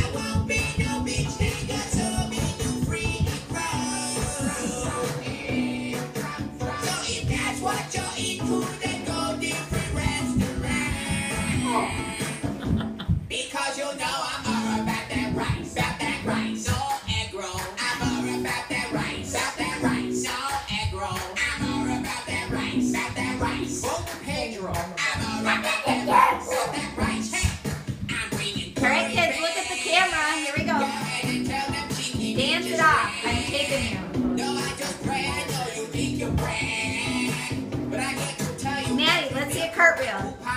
Because you know I'm all about that rice, no egg roll. I'm all about that rice, no egg roll. I'm all about that rice, Pedro. I'm all about that rice, hey. I'm bringing. All right, kids, look at the camera. Here we go. Dance it off. I'm taping you. No, I just pray. I know you think you're brand, but I get to tell you. Maddie, let's see a cartwheel.